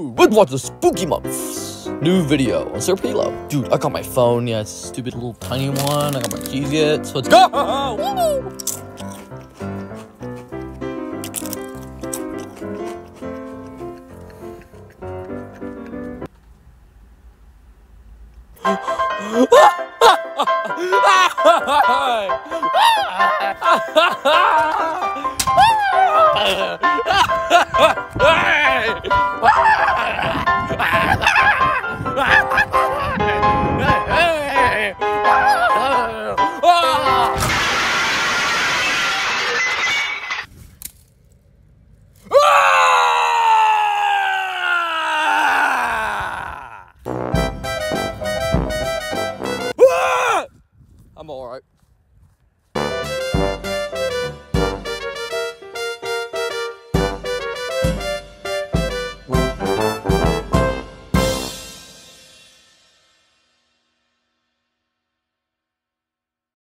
Dude, let's watch the spooky months. New video on Sir Pilo. Dude, I got my phone. Yeah, it's a stupid little tiny one. I got my keys yet. So let's go. Woo!